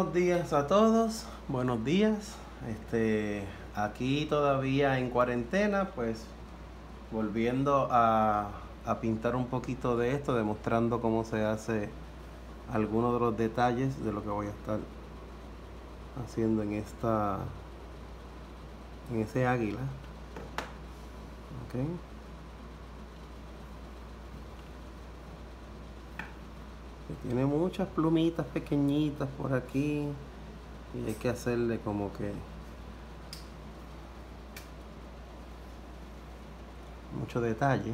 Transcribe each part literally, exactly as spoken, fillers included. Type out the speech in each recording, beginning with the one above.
Buenos días a todos, buenos días. Este, aquí todavía en cuarentena, pues volviendo a, a pintar un poquito de esto, demostrando cómo se hace algunos de los detalles de lo que voy a estar haciendo en esta, en ese águila. Okay. Que tiene muchas plumitas pequeñitas por aquí y hay que hacerle como que mucho detalle.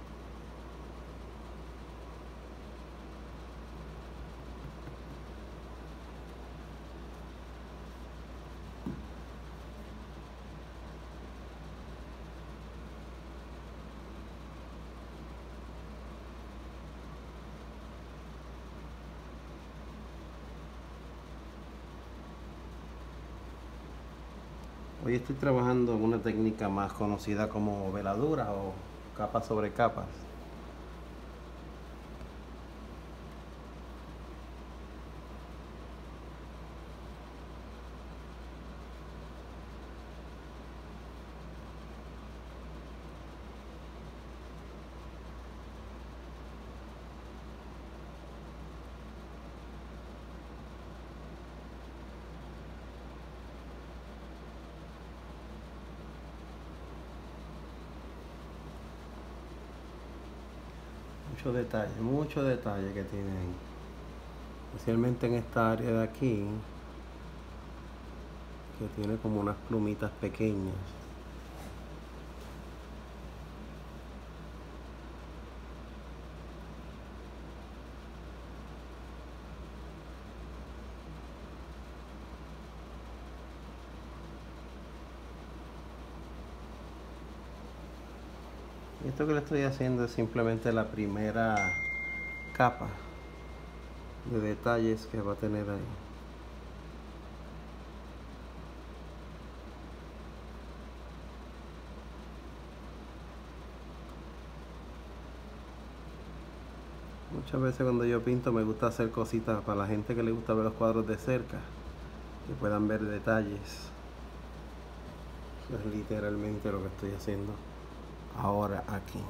Hoy estoy trabajando en una técnica más conocida como veladura o capas sobre capas. Mucho detalle, mucho detalle que tiene ahí. Especialmente en esta área de aquí, que tiene como unas plumitas pequeñas. Y esto que le estoy haciendo es simplemente la primera capa de detalles que va a tener ahí. Muchas veces cuando yo pinto me gusta hacer cositas para la gente que le gusta ver los cuadros de cerca, que puedan ver detalles. Eso es literalmente lo que estoy haciendo ahora aquí.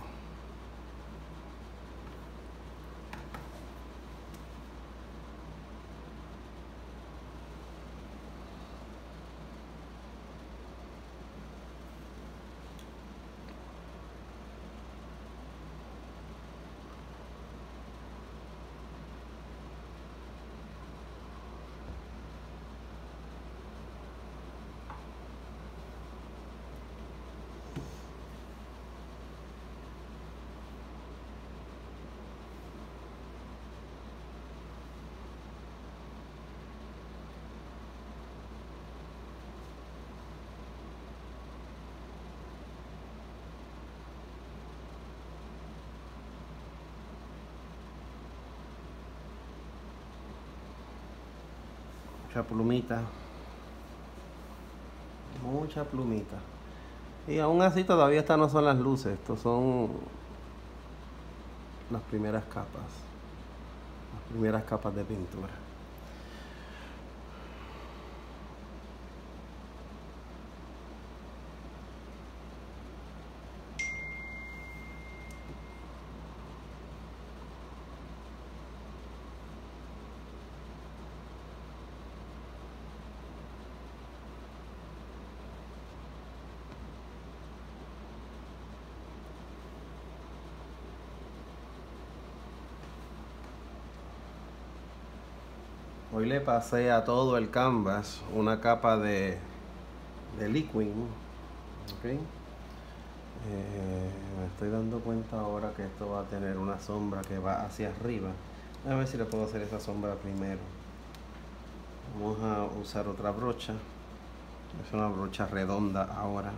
Mucha plumita, mucha plumita. Y aún así todavía estas no son las luces, estos son las primeras capas, las primeras capas de pintura. Hoy le pasé a todo el canvas una capa de, de liquid, ¿okay? Eh, me estoy dando cuenta ahora que esto va a tener una sombra que va hacia arriba. A ver si le puedo hacer esa sombra primero. Vamos a usar otra brocha. Es una brocha redonda ahora.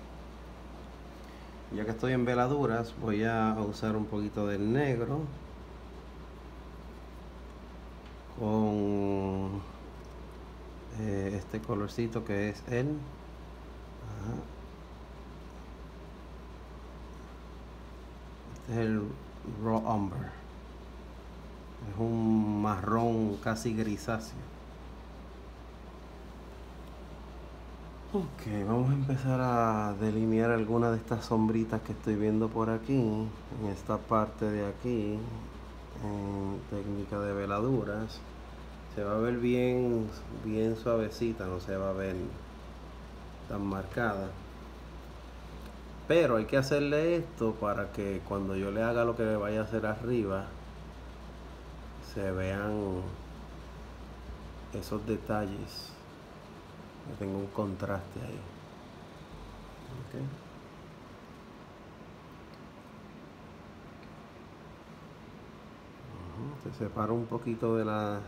Ya que estoy en veladuras, voy a usar un poquito del negro con eh, este colorcito que es el ajá, este es el raw umber, es un marrón casi grisáceo. Ok, vamos a empezar a delinear algunas de estas sombritas que estoy viendo por aquí, en esta parte de aquí, en técnica de veladuras. Se va a ver bien, bien suavecita, no se va a ver tan marcada. Pero hay que hacerle esto para que cuando yo le haga lo que le vaya a hacer arriba, se vean esos detalles. Que tengo un contraste ahí. Okay. Uh-huh. Se separa un poquito de la...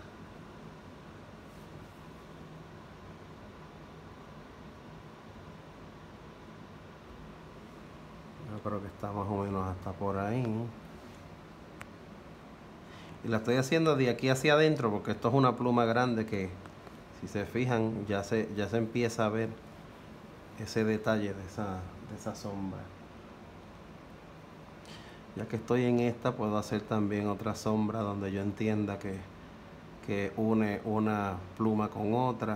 Yo creo que está más o menos hasta por ahí. Y la estoy haciendo de aquí hacia adentro porque esto es una pluma grande que, si se fijan, ya se, ya se empieza a ver ese detalle de esa, de esa sombra. Ya que estoy en esta, puedo hacer también otra sombra donde yo entienda que, que une una pluma con otra.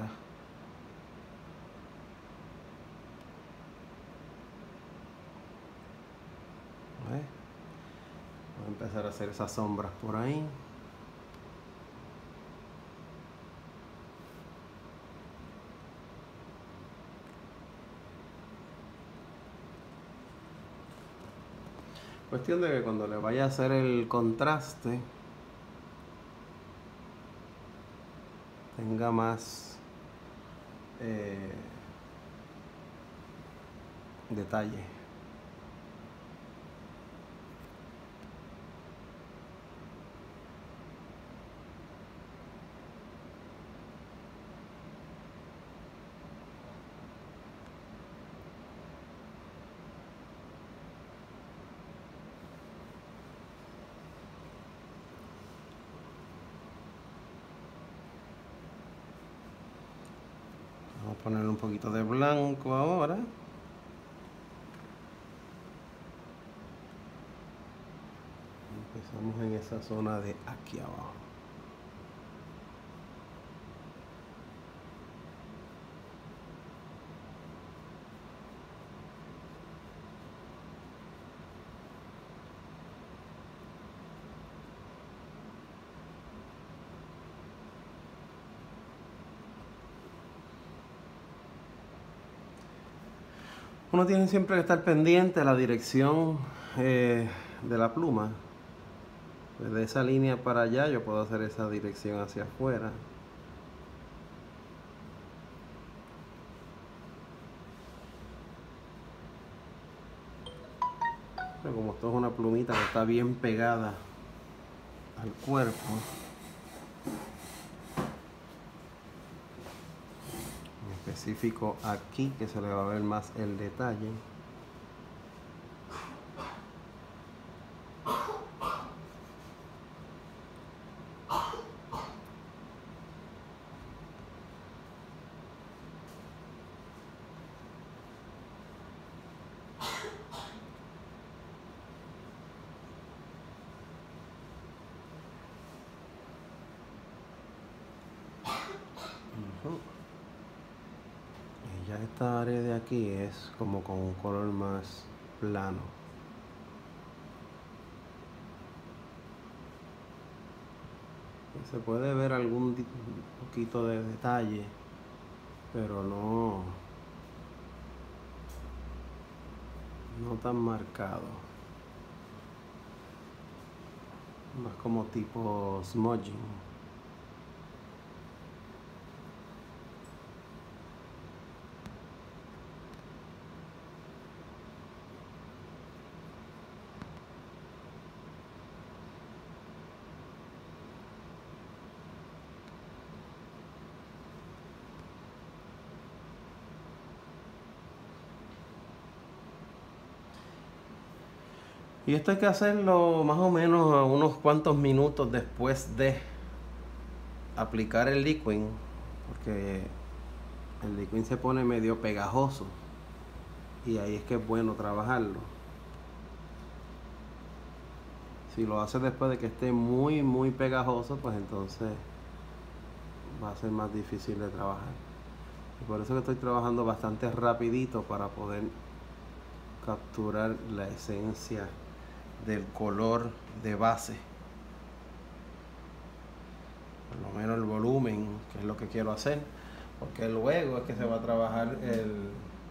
¿Ves? Voy a empezar a hacer esas sombras por ahí. Cuestión de que cuando le vaya a hacer el contraste tenga más eh, detalle. Vamos a ponerle un poquito de blanco ahora. Empezamos en esa zona de aquí abajo. Uno tiene siempre que estar pendiente de la dirección eh, de la pluma. De esa línea para allá yo puedo hacer esa dirección hacia afuera. Pero como esto es una plumita que está bien pegada al cuerpo, en específico aquí, que se le va a ver más el detalle. Y ya esta área de aquí es como con un color más plano. Y se puede ver algún poquito de detalle, pero no, no tan marcado. Más como tipo smudging. Y esto hay que hacerlo más o menos a unos cuantos minutos después de aplicar el liquid, porque el liquid se pone medio pegajoso y ahí es que es bueno trabajarlo. Si lo haces después de que esté muy muy pegajoso, pues entonces va a ser más difícil de trabajar. Y por eso que estoy trabajando bastante rapidito para poder capturar la esencia del color de base. Por lo menos el volumen, que es lo que quiero hacer. Porque luego es que se va a trabajar el,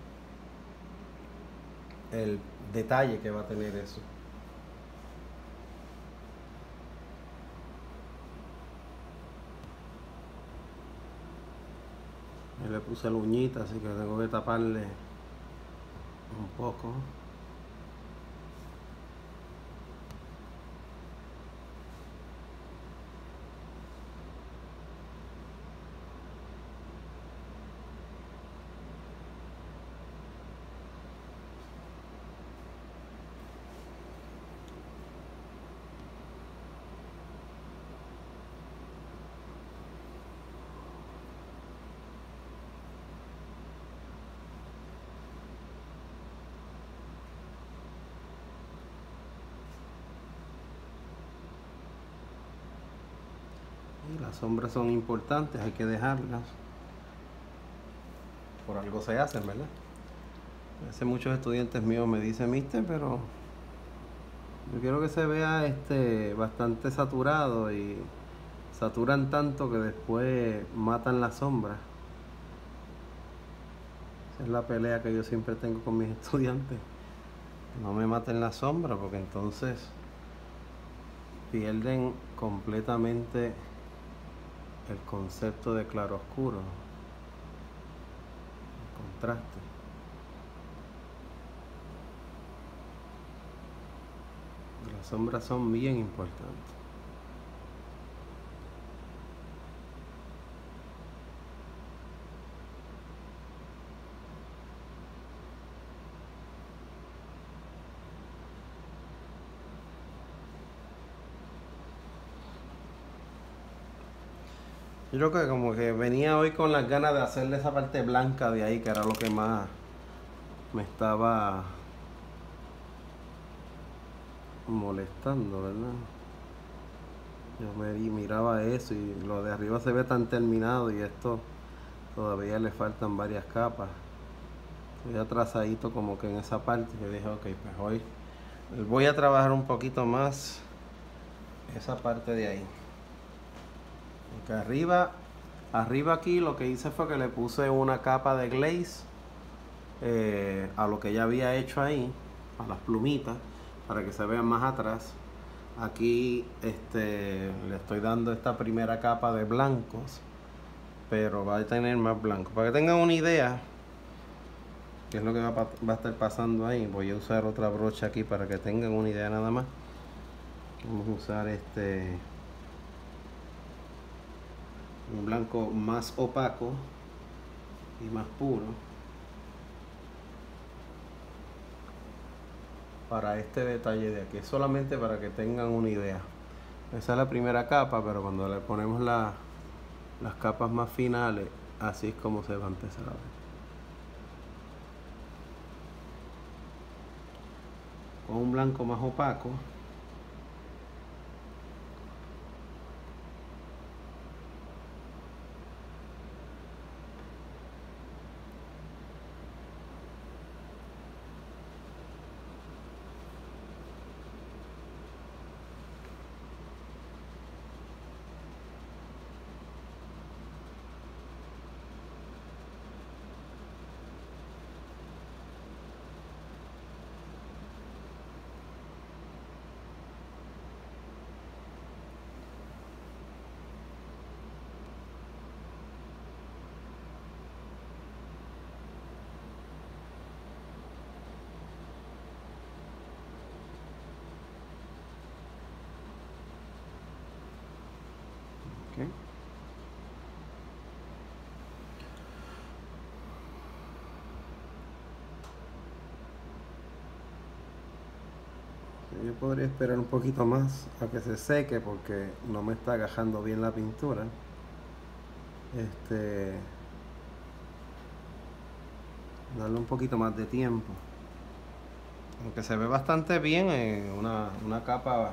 el detalle que va a tener eso. Yo le puse la uñita, así que tengo que taparle un poco. Y las sombras son importantes, hay que dejarlas. Por algo se hacen, ¿verdad? A veces muchos estudiantes míos me dicen, mister, pero yo quiero que se vea este bastante saturado, y saturan tanto que después matan la sombra. Esa es la pelea que yo siempre tengo con mis estudiantes. No me maten la sombra, porque entonces pierden completamente el concepto de claro oscuro, el contraste. Las sombras son bien importantes. Yo creo que como que venía hoy con las ganas de hacerle esa parte blanca de ahí, que era lo que más me estaba molestando, ¿verdad? Yo me miraba eso y lo de arriba se ve tan terminado, y esto todavía le faltan varias capas. Estoy atrasadito como que en esa parte, que dije, ok, pues hoy voy a trabajar un poquito más esa parte de ahí. Porque arriba, arriba aquí lo que hice fue que le puse una capa de glaze eh, a lo que ya había hecho ahí, a las plumitas, para que se vean más atrás. Aquí este, le estoy dando esta primera capa de blancos, pero va a tener más blancos. Para que tengan una idea qué es lo que va a, va a estar pasando ahí, voy a usar otra brocha aquí para que tengan una idea nada más. Vamos a usar este un blanco más opaco y más puro para este detalle de aquí, solamente para que tengan una idea. Esa es la primera capa, pero cuando le ponemos la, las capas más finales, así es como se va a empezar a ver. Con un blanco más opaco, ¿okay? Yo podría esperar un poquito más a que se seque, porque no me está agajando bien la pintura. Este, darle un poquito más de tiempo. Aunque se ve bastante bien, en una, una capa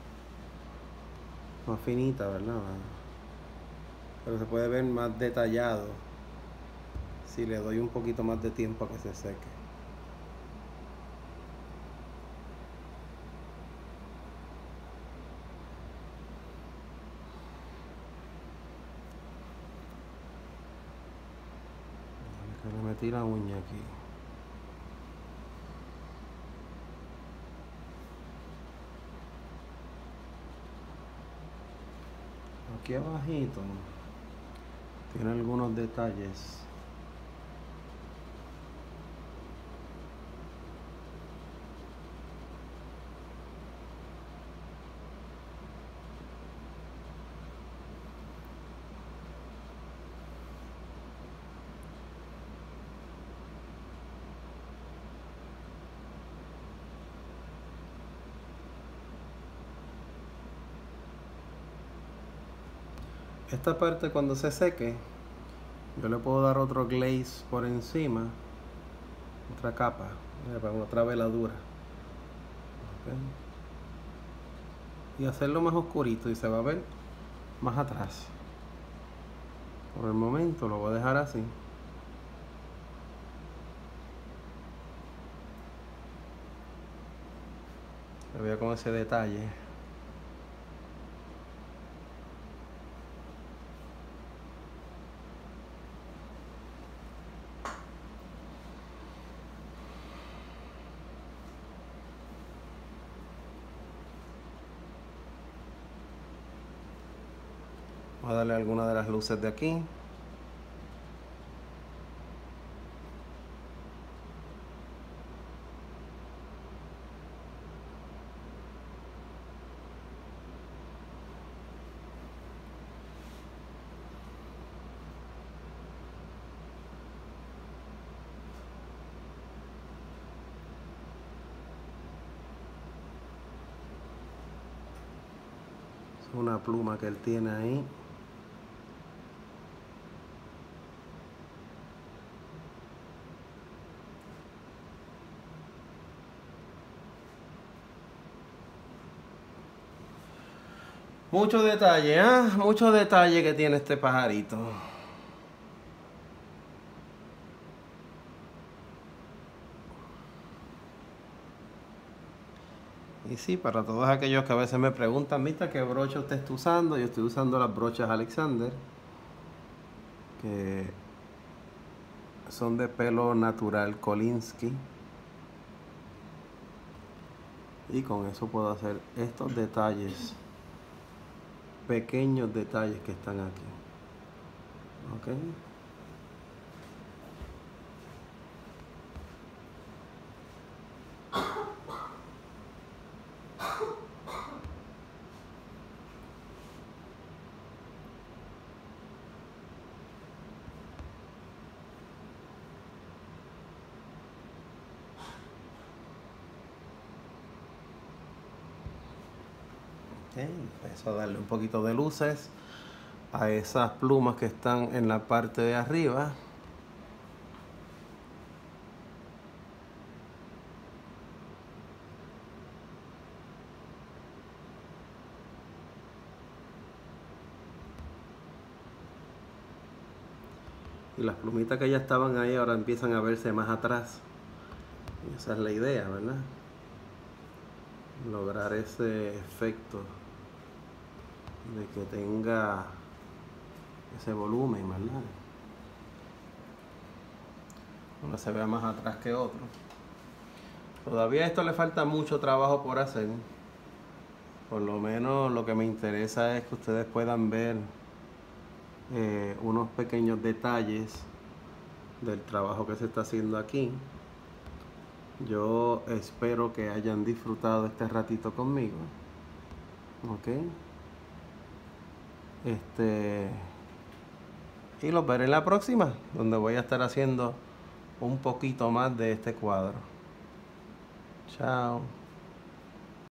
más finita, ¿verdad? Pero se puede ver más detallado si le doy un poquito más de tiempo a que se seque. Que le metí la uña aquí. Aquí abajito tiene algunos detalles. Esta parte, cuando se seque, yo le puedo dar otro glaze por encima, otra capa, otra veladura, ¿okay? Y hacerlo más oscurito y se va a ver más atrás. Por el momento lo voy a dejar así. Le voy a con ese detalle. Voy a darle alguna de las luces de aquí. Es una pluma que él tiene ahí. Mucho detalle, ¿ah? ¿eh? Mucho detalle que tiene este pajarito. Y sí, para todos aquellos que a veces me preguntan, ¿viste qué brocha usted está usando? Yo estoy usando las brochas Alexander, que son de pelo natural Kolinsky. Y con eso puedo hacer estos detalles, pequeños detalles que están aquí. ¿Ok? Empiezo a darle un poquito de luces a esas plumas que están en la parte de arriba. Y las plumitas que ya estaban ahí ahora empiezan a verse más atrás. Y esa es la idea, ¿verdad? Lograr ese efecto de que tenga ese volumen, ¿verdad? Uno se vea más atrás que otro. Todavía a esto le falta mucho trabajo por hacer. Por lo menos lo que me interesa es que ustedes puedan ver eh, unos pequeños detalles del trabajo que se está haciendo aquí. Yo espero que hayan disfrutado este ratito conmigo. Ok. Este. Y los veré en la próxima, donde voy a estar haciendo un poquito más de este cuadro. Chao.